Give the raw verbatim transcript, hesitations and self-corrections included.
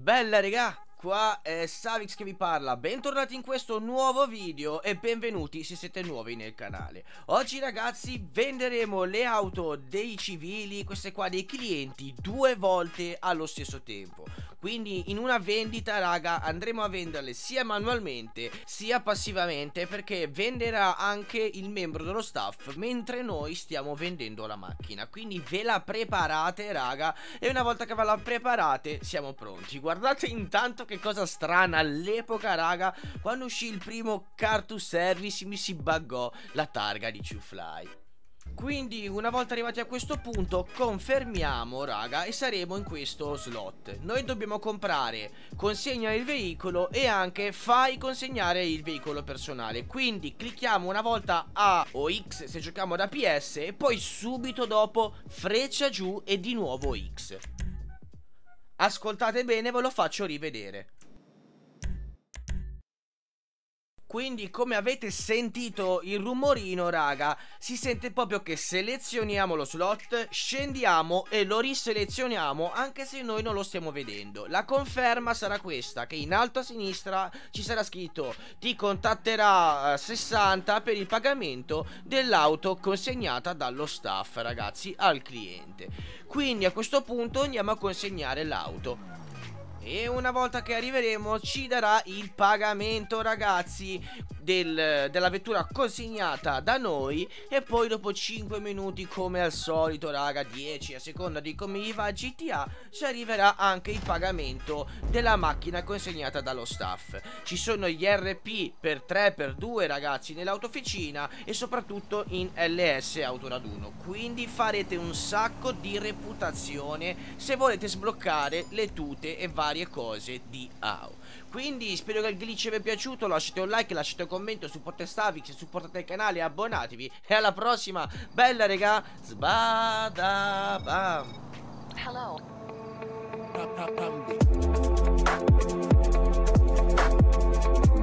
Bella regà, qua è Savix che vi parla, bentornati in questo nuovo video e benvenuti se siete nuovi nel canale. Oggi ragazzi venderemo le auto dei civili, queste qua dei clienti, due volte allo stesso tempo. Quindi in una vendita raga andremo a venderle sia manualmente sia passivamente, perché venderà anche il membro dello staff mentre noi stiamo vendendo la macchina. Quindi ve la preparate raga, e una volta che ve la preparate siamo pronti. Guardate intanto che cosa strana, all'epoca raga, quando uscì il primo car to service mi si buggò la targa di two fly. Quindi una volta arrivati a questo punto confermiamo raga e saremo in questo slot. Noi dobbiamo comprare consegna il veicolo e anche fai consegnare il veicolo personale. Quindi clicchiamo una volta A o X se giochiamo da P S e poi subito dopo freccia giù e di nuovo X. Ascoltate bene, ve lo faccio rivedere. Quindi come avete sentito il rumorino raga, si sente proprio che selezioniamo lo slot, scendiamo e lo riselezioniamo anche se noi non lo stiamo vedendo. La conferma sarà questa, che in alto a sinistra ci sarà scritto ti contatterà sessanta per il pagamento dell'auto consegnata dallo staff ragazzi al cliente. Quindi a questo punto andiamo a consegnare l'auto. E una volta che arriveremo ci darà il pagamento ragazzi del, della vettura consegnata da noi. E poi dopo cinque minuti come al solito raga, dieci a seconda di come gli va G T A, ci arriverà anche il pagamento della macchina consegnata dallo staff. Ci sono gli R P per tre per due ragazzi nell'autofficina e soprattutto in L S autoraduno. Quindi farete un sacco di reputazione se volete sbloccare le tute e varie cose di A U. Quindi spero che il glitch vi è piaciuto, lasciate un like, lasciate un commento, supportate Savix, supportate il canale e abbonatevi. E alla prossima, bella regà, sbadabam. Hello.